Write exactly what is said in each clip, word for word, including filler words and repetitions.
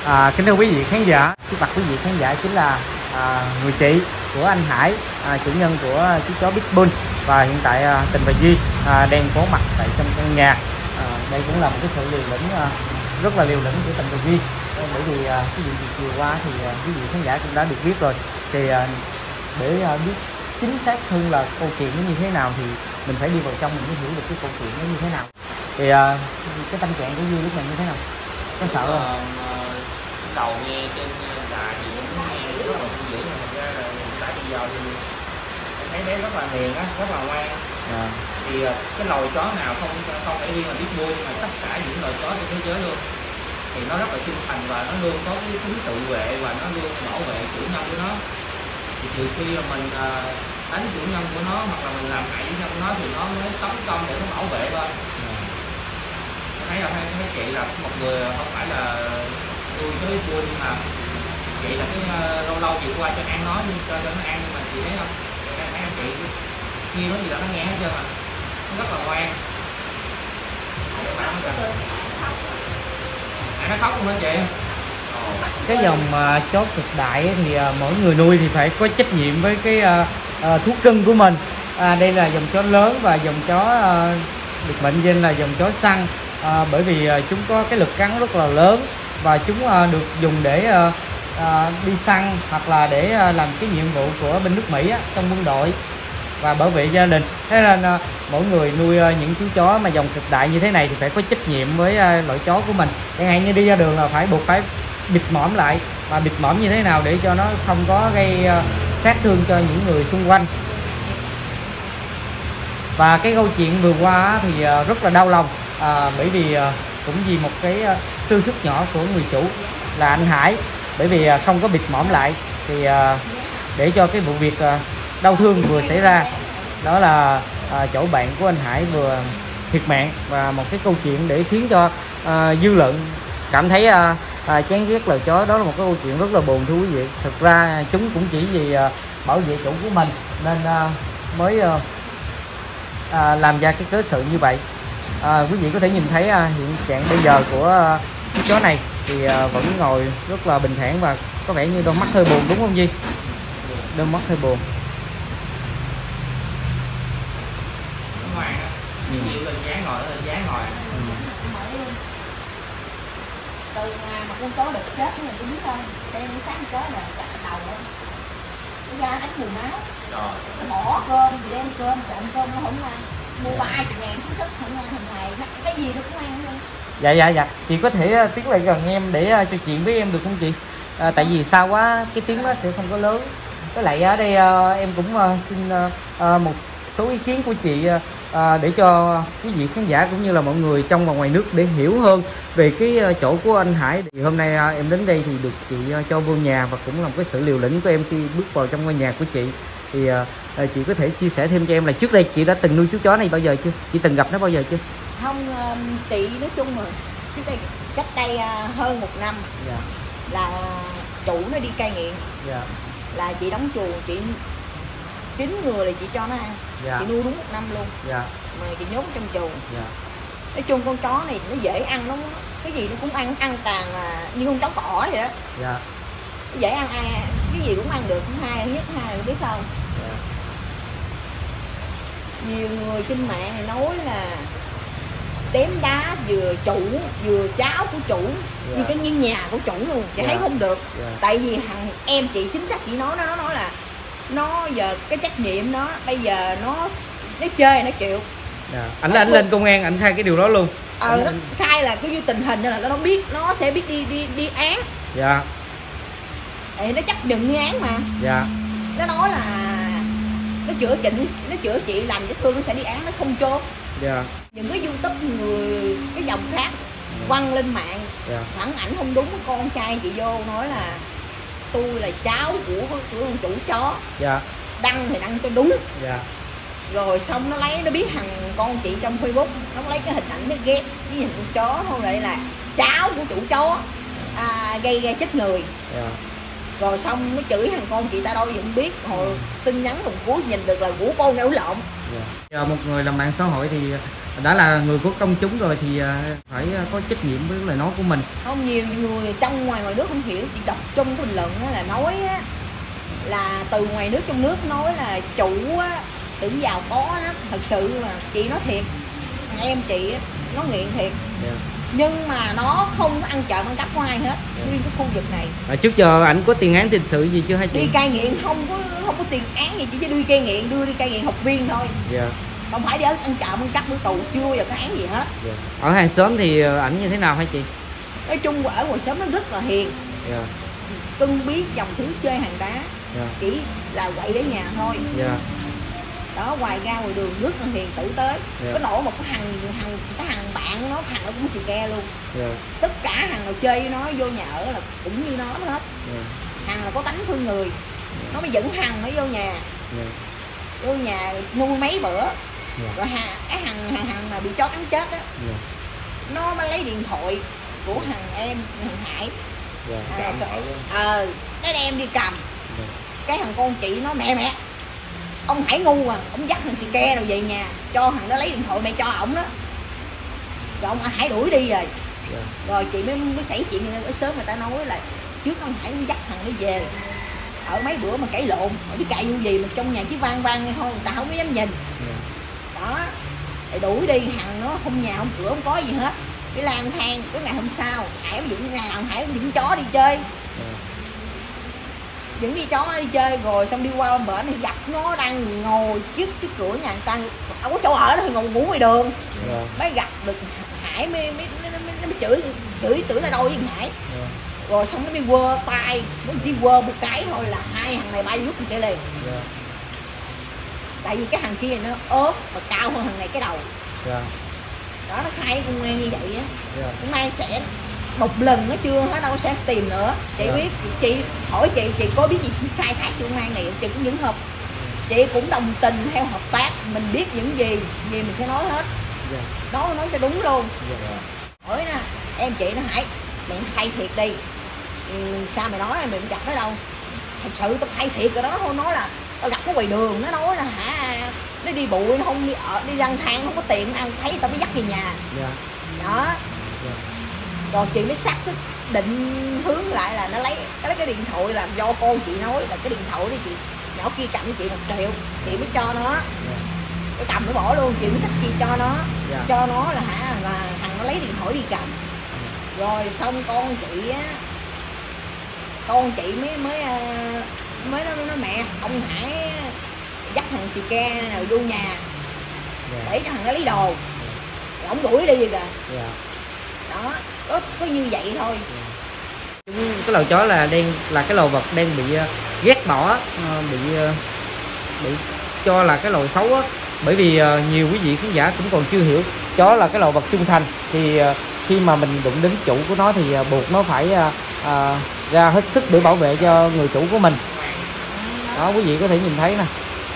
À, kính thưa quý vị khán giả, trước mặt quý vị khán giả chính là à, người chị của anh Hải, à, chủ nhân của chú chó Pitbull, và hiện tại à, Tình và Duy à, đang có mặt tại trong căn nhà. À, đây cũng là một cái sự liều lĩnh à, rất là liều lĩnh của Tình và Duy, bởi vì à, cái vụ việc vừa qua thì à, quý vị khán giả cũng đã được biết rồi. Thì à, để à, biết chính xác hơn là câu chuyện nó như thế nào thì mình phải đi vào trong mình mới hiểu được cái câu chuyện nó như thế nào. Thì à, cái tâm trạng của Duy lúc này như thế nào? Có sợ không? Đầu nghe trên đài thì cũng nghe rất là hung dữ, mà thật ra là tại bây giờ thì em thấy bé rất là hiền á, rất là ngoan. À. Thì cái loài chó nào không không phải riêng là Pitbull mà tất cả những loài chó trên thế giới luôn thì nó rất là trung thành và nó luôn có cái tính tự vệ và nó luôn bảo vệ chủ nhân của nó. Thì trừ khi là mình đánh chủ nhân của nó hoặc là mình làm hại chủ nhân của nó thì nó mới tấn công để nó bảo vệ thôi. Thấy là thấy chị là một người không phải là nuôi chó Pitbull, nhưng mà chị là cái uh, lâu lâu chị qua cho ăn nó, nhưng cho cho nó ăn, nhưng mà chị thấy không, em thấy chị khi nói gì là nó nghe hết trơn, mà nó rất là ngoan. À, nó khóc luôn hả chị? Cái dòng uh, chó cực đại thì uh, mỗi người nuôi thì phải có trách nhiệm với cái uh, uh, thú cưng của mình. À, đây là dòng chó lớn và dòng chó uh, được mệnh danh là dòng chó săn. À, bởi vì à, chúng có cái lực cắn rất là lớn và chúng à, được dùng để à, à, đi săn hoặc là để à, làm cái nhiệm vụ của bên nước Mỹ á, trong quân đội và bảo vệ gia đình. Thế nên à, mỗi người nuôi à, những chú chó mà dòng cực đại như thế này thì phải có trách nhiệm với à, loại chó của mình. Chẳng hạn như đi ra đường là phải buộc phải bịt mõm lại, và bịt mõm như thế nào để cho nó không có gây à, sát thương cho những người xung quanh. Và cái câu chuyện vừa qua thì à, rất là đau lòng. À, bởi vì à, cũng vì một cái à, sơ suất nhỏ của người chủ là anh Hải, bởi vì à, không có bịt mõm lại thì à, để cho cái vụ việc à, đau thương vừa xảy ra, đó là à, chỗ bạn của anh Hải vừa thiệt mạng, và một cái câu chuyện để khiến cho à, dư luận cảm thấy à, à, chán ghét lời chó. Đó là một cái câu chuyện rất là buồn, thú quý vị. Thực ra chúng cũng chỉ vì à, bảo vệ chủ của mình nên à, mới à, à, làm ra cái cớ sự như vậy. À, quý vị có thể nhìn thấy à, hiện trạng bây giờ của à, chú chó này thì à, vẫn ngồi rất là bình thản và có vẻ như đôi mắt hơi buồn, đúng không Duy? Đôi mắt hơi buồn. Ngoan á, nhiều lên dáng ngồi, lên dáng ngồi. Từ mà con chó được chết thì tôi biết không? Xem sáng chó là chặt đầu đó. Nó ra đánh mùi máu. Rồi. Nó bỏ cơm thì đem cơm, trộn cơm nó không ăn. Mua ba mươi ngàn kiến thức không ăn hàng ngày, cái gì nó cũng ăn luôn. Dạ dạ dạ, chị có thể uh, tiến lại gần em để uh, trò chuyện với em được không chị? Uh, tại vì sao quá cái tiếng nó sẽ không có lớn. Với lại ở đây uh, em cũng uh, xin uh, uh, một số ý kiến của chị uh, uh, để cho quý vị khán giả cũng như là mọi người trong và ngoài nước để hiểu hơn về cái uh, chỗ của anh Hải. Thì hôm nay uh, em đến đây thì được chị uh, cho vô nhà, và cũng là một cái sự liều lĩnh của em khi bước vào trong ngôi nhà của chị. Thì uh, chị có thể chia sẻ thêm cho em là trước đây chị đã từng nuôi chú chó này bao giờ chưa? Chị từng gặp nó bao giờ chưa? Không, chị nói chung rồi trước đây, cách đây hơn một năm. Dạ. Là chủ nó đi cai nghiện. Dạ. Là chị đóng chuồng, chị chín người là chị cho nó ăn. Dạ. Chị nuôi đúng một năm luôn. Dạ. Mà chị nhốt trong chuồng. Dạ. Nói chung con chó này nó dễ ăn, nó cái gì nó cũng ăn, ăn tàn là như con chó cỏ vậy đó. Dạ. Nó dễ ăn, ai cái gì cũng ăn được. Hai nhất hai biết sao. Dạ. Nhiều người trên mạng này nói là đếm đá vừa chủ vừa cháu của chủ. Yeah. Như cái như nhà của chủ luôn, chị. Yeah. Thấy không được. Yeah. Tại vì thằng em chị chính xác chị nói, nó nói là nó giờ cái trách nhiệm nó bây giờ nó nó chơi nó chịu. Yeah. Anh anh lên công an anh khai cái điều đó luôn. Ờ anh, nó anh... khai là cái như tình hình là nó biết, nó sẽ biết đi đi đi án. Dạ. Thì nó chấp nhận án mà. Dạ. Nó nói là nó chữa chị, nó chữa chị làm vết thương nó sẽ đi án, nó không chốt. Dạ. Những cái YouTube người cái dòng khác quăng lên mạng. Dạ. Phản ảnh không đúng, con trai chị vô nói là tôi là cháu của của chủ chó. Dạ. Đăng thì đăng cho đúng. Dạ. Rồi xong nó lấy, nó biết thằng con chị trong Facebook, nó lấy cái hình ảnh nó ghép với hình con chó, không lại là cháu của chủ chó à, gây ra chết người. Dạ. Rồi xong nó chửi thằng con chị ta đâu gì không biết, hồi tin nhắn thùng cuối nhìn được là của con đeo lộn. Yeah. Giờ một người làm mạng xã hội thì đã là người của công chúng rồi thì phải có trách nhiệm với lời nói của mình. Không, nhiều người trong ngoài ngoài nước không hiểu, chị đọc trong bình luận là nói á, là từ ngoài nước trong nước nói là chủ á, tưởng giàu có lắm. Thật sự là chị nói thiệt, thằng em chị á, nó nghiện thiệt. Yeah. Nhưng mà nó không có ăn trộm ăn cắp của ai hết. Yeah. Riêng cái khu vực này. À, trước giờ ảnh có tiền án tiền sự gì chưa hay chị? Đi cai nghiện không có không có tiền án gì, chỉ đi cai nghiện, đưa đi cai nghiện học viên thôi. Yeah. Không phải đi ăn trộm ăn cắp ở tù, chưa bao giờ có án gì hết. Yeah. Ở hàng xóm thì ảnh như thế nào hả chị? Nói chung ở ngoài xóm nó rất là hiền. Yeah. Cưng biết dòng thứ chơi hàng đá. Yeah. Chỉ là quậy để nhà thôi. Yeah. Đó, ngoài ra ngoài đường rất là hiền tử tế. Yeah. Có nổ một cái thằng thằng cái thằng bạn nó thằng nó cũng xì ke luôn. Yeah. Tất cả thằng nào chơi với nó vô nhà ở là cũng như nó hết. Yeah. Thằng là có tánh thương người. Yeah. Nó mới dẫn thằng nó vô nhà. Yeah. Vô nhà nuôi mấy bữa. Yeah. Rồi hà, cái thằng thằng thằng nào bị chó cắn chết á. Yeah. Nó mới lấy điện thoại của thằng em thằng Hải. Yeah. À, ờ cái đem đi cầm. Yeah. Cái thằng con chị nó mẹ mẹ ông Hải ngu à, ông dắt thằng xì ke rồi về nhà cho thằng đó lấy điện thoại mày cho ổng đó, rồi ông Hải đuổi đi rồi. Yeah. Rồi chị mới mới xảy chuyện như thế. Sớm người ta nói là trước ông Hải dắt thằng nó về ở mấy bữa mà cãi lộn, ở biết cãi vụ gì mà trong nhà chỉ vang vang nghe thôi, người ta không có dám nhìn. Yeah. Đó thì đuổi đi, thằng nó không nhà không cửa không có gì hết, cái lang thang. Cái ngày hôm sau Hải dẫn ngày nào Hải dẫn chó đi chơi. Yeah. Dẫn đi chó đi chơi rồi xong đi qua bên bển thì gặp nó đang ngồi trước cái cửa nhà người ta, không có chỗ ở đó thì ngồi ngủ ngoài đường. Yeah. Mới gặp được Hải mới mới, mới, mới, mới chửi chửi tưởng là đâu với Hải. Yeah. Rồi xong nó mới quơ tay, nó chỉ quơ một cái thôi là hai thằng này bay rút chạy liền. Yeah. Tại vì cái thằng kia nó ốm và cao hơn thằng này cái đầu. Yeah. Đó nó khai con nghe như vậy á. Yeah. Hôm nay sẽ một lần nó chưa hết đâu sẽ tìm nữa. Chị yeah. biết chị hỏi chị chị có biết gì khai thác vụ mang này chị cũng vẫn hợp, chị cũng đồng tình theo hợp tác, mình biết những gì gì mình sẽ nói hết. Yeah. Nói nói cho đúng luôn. Yeah. Hỏi nè em chị nó Hải mày khai thiệt đi. Ừ, sao mày nói mày gặp nó đâu, thật sự tao khai thiệt rồi đó. Nó không nói là tao gặp nó ngoài đường, nó nói là hả nó đi bụi nó không đi ở đi lang thang không có tiền ăn, thấy tao mới dắt về nhà. Yeah. Đó. Yeah. Rồi chị mới xác thức định hướng lại là nó lấy cái cái điện thoại là do con chị nói là cái điện thoại đi chị nhỏ kia cầm với chị một triệu, chị mới cho nó. Yeah. Cái cầm nó bỏ luôn, chị mới xách chị cho nó. Yeah. Cho nó là hả là thằng nó lấy điện thoại đi cầm. Rồi xong con chị á, con chị mới mới mới nói, nói mẹ ông Hải dắt thằng xì ke nào vô nhà. Yeah. Để cho thằng nó lấy đồ. Rồi ổng đuổi đi rồi kìa. Yeah. Đó, có, có như vậy thôi. Yeah. Cái lò chó là đang là cái loài vật đang bị ghét bỏ, bị bị cho là cái loài xấu á. Bởi vì nhiều quý vị khán giả cũng còn chưa hiểu chó là cái loài vật trung thành, thì khi mà mình đụng đến chủ của nó thì buộc nó phải à, ra hết sức để bảo vệ cho người chủ của mình. Đó, quý vị có thể nhìn thấy nè.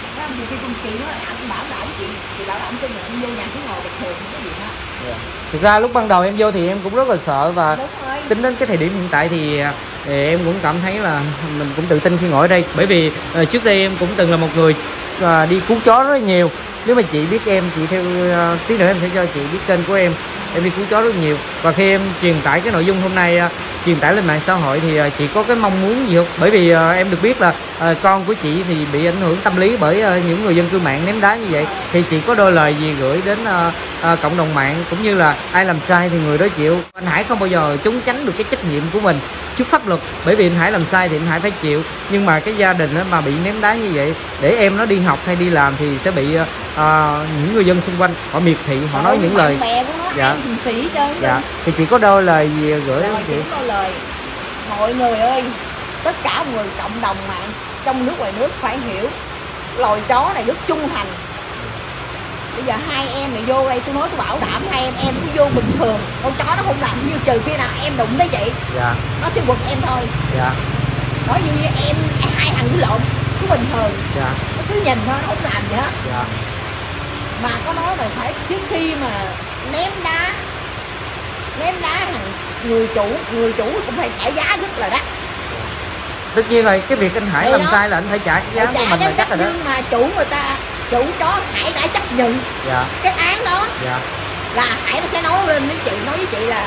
Thực ra lúc ban đầu em vô thì em cũng rất là sợ, và tính đến cái thời điểm hiện tại thì, thì em cũng cảm thấy là mình cũng tự tin khi ngồi ở đây. Bởi vì uh, trước đây em cũng từng là một người uh, đi cứu chó rất là nhiều. Nếu mà chị biết em, chị theo uh, tí nữa em sẽ cho chị biết kênh của em. Em đi cứu chó rất nhiều. Và khi em truyền tải cái nội dung hôm nay uh, truyền tải lên mạng xã hội thì uh, chị có cái mong muốn gì không? Bởi vì uh, em được biết là uh, con của chị thì bị ảnh hưởng tâm lý bởi uh, những người dân cư mạng ném đá như vậy. Thì chị có đôi lời gì gửi đến uh, uh, cộng đồng mạng, cũng như là ai làm sai thì người đó chịu. Anh Hải không bao giờ trốn tránh được cái trách nhiệm của mình trước pháp luật. Bởi vì anh Hải làm sai thì anh Hải phải chịu. Nhưng mà cái gia đình mà bị ném đá như vậy, để em nó đi học hay đi làm thì sẽ bị uh, những người dân xung quanh họ miệt thị, họ nói những lời dạ. Dạ. Thì chị có đôi lời gì gửi đến chị? Đôi lời mọi người ơi, tất cả người cộng đồng mạng trong nước ngoài nước phải hiểu loài chó này rất trung thành. Bây giờ hai em này vô đây tôi nói tôi bảo đảm hai em em cứ vô bình thường, con chó nó không làm như trừ khi nào em đụng tới chị. Dạ. Nó sẽ quật em thôi. Dạ. Nói như em hai thằng cứ lộn cứ bình thường. Dạ. Nó cứ nhìn thôi, nó không làm gì hết. Dạ. Mà có nói là phải trước khi mà ném đá ném đá thằng người chủ người chủ cũng phải trả giá rất là đắt. Tất nhiên rồi, cái việc anh Hải làm đó. Sai là anh phải trả cái giá của mình là chắc rồi đó. Nhưng mà chủ người ta chủ chó Hải đã chấp nhận dạ. cái án đó, dạ. là Hải nó sẽ nói lên với chị, nói với chị là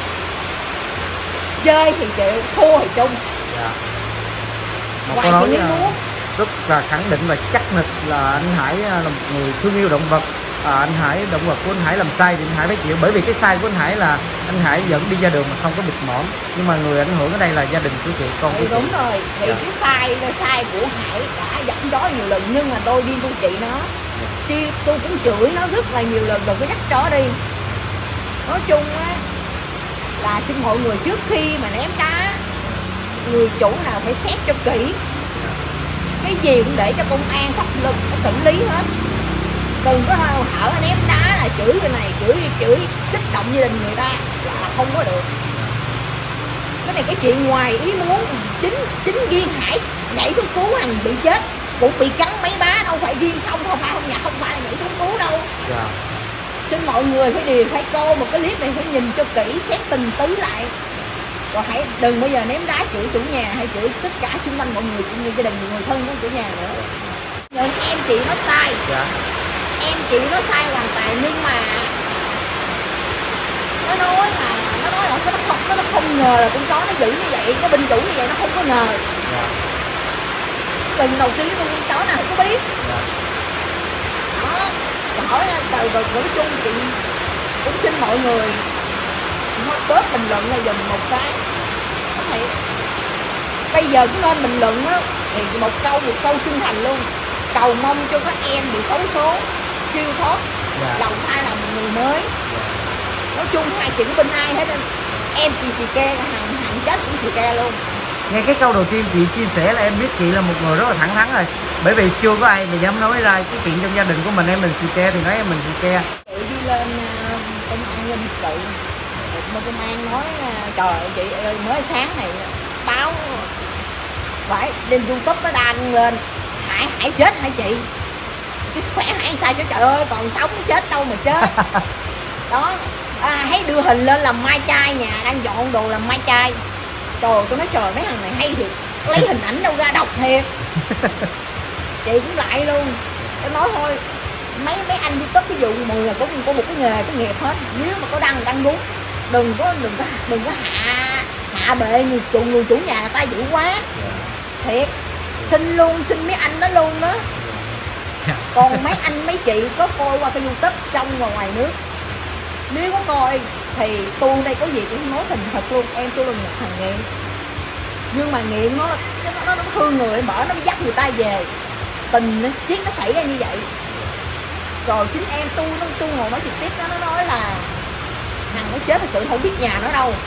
chơi thì chịu, thua thì chung. Dạ. Ngoài chị nghĩ muốn rất là khẳng định và chắc nịch là anh Hải là một người thương yêu động vật. À, anh Hải, động vật của anh Hải làm sai thì anh Hải phải chịu, bởi vì cái sai của anh Hải là anh Hải vẫn đi ra đường mà không có bịt mõm, nhưng mà người ảnh hưởng ở đây là gia đình của chị, con của thì chị. Đúng rồi, thì dạ. cái sai sai của Hải đã dẫn chó nhiều lần, nhưng mà tôi đi của chị nó, chi tôi cũng chửi nó rất là nhiều lần, đừng có dắt chó đi. Nói chung á là xin mọi người trước khi mà ném đá, người chủ nào phải xét cho kỹ, cái gì cũng để cho công an pháp luật xử lý hết. Đừng có hở ném đá là chửi cái này chửi chửi kích động gia đình người ta là không có được. Cái này cái chuyện ngoài ý muốn, chính chính riêng Hải nhảy xuống cứu thằng bị chết cũng bị cắn mấy bá, đâu phải riêng không không phải không nhà không phải là nhảy xuống cứu đâu. dạ. Xin mọi người phải điều phải coi một cái clip này, phải nhìn cho kỹ, xét tình tứ lại, rồi hãy đừng bao giờ ném đá chửi chủ nhà hay chửi tất cả xung quanh mọi người, cũng như gia đình người thân của chủ nhà nữa. Nhưng em chị nó sai, dạ. em chị nó sai hoàn toàn, nhưng mà nó nói là nó nói là nó không nó không ngờ là con chó nó dữ như vậy, nó binh chủ như vậy, nó không có ngờ. dạ. Lần đầu tiên con chó nào không có biết. dạ. Đó, hỏi từ rồi nói chung chị cũng xin mọi người bớt bình luận này dùm một cái. Thì bây giờ cũng nên bình luận á, thì một câu một câu chân thành luôn, cầu mong cho các em bị xấu số siêu thoát, dạ. lòng thay làm người mới. dạ. Nói chung hai chị bên ai hết, nên em chị xì ke, hàng hàng chết cũng xì ke luôn. Nghe cái câu đầu tiên chị chia sẻ là em biết chị là một người rất là thẳng thắn rồi, bởi vì chưa có ai mà dám nói ra cái chuyện trong gia đình của mình em mình xì ke thì nói em mình xì ke. Chị đi lên uh, công an lên sự, một công an nói uh, trời ơi chị ơi, mới sáng này báo phải lên YouTube nó đăng lên Hải Hải chết hả chị, chứ khỏe Hải sao chứ, trời ơi còn sống chết đâu mà chết. Đó à, thấy đưa hình lên làm mai chai, nhà đang dọn đồ làm mai chai. Trời, tôi nói trời mấy thằng này hay thiệt, lấy hình ảnh đâu ra độc thiệt. Chị cũng lại luôn, em nói thôi mấy mấy anh YouTube ví dụ mười là có có một cái nghề cái nghiệp hết, nếu mà có đăng đăng đúng, đừng có đừng có đừng có hạ hạ bệ người chủ người chủ nhà người ta dữ quá. Thiệt, xin luôn xin mấy anh đó luôn đó. Còn mấy anh mấy chị có coi qua cái YouTube trong và ngoài nước, nếu có coi thì tôi đây có gì cũng nói thành thật luôn, em tôi là một thằng nghiện, nhưng mà nghiện nó nó nó, nó thương người bỏ nó dắt người ta về, tình nó chiếc nó xảy ra như vậy. Rồi chính em tôi nó tôi ngồi nói trực tiếp đó, nó nói là thằng nó chết thật sự không biết nhà nó đâu.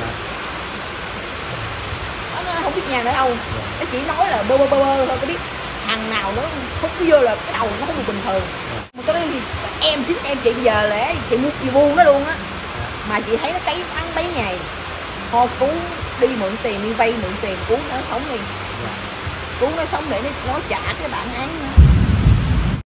Nó không biết nhà nữa đâu, nó chỉ nói là bơ bơ bơ bơ thôi, có biết thằng nào nó hút vô là cái đầu nó không được bình thường. Mà cái đó thì em chính em chị giờ lẽ chị mua chị buông nó luôn á, mà chị thấy nó cấy bắn mấy ngày, thôi cứu đi mượn tiền, đi vay mượn tiền cứu nó sống đi, cứu nó sống để nó, nó trả cái bản án nữa.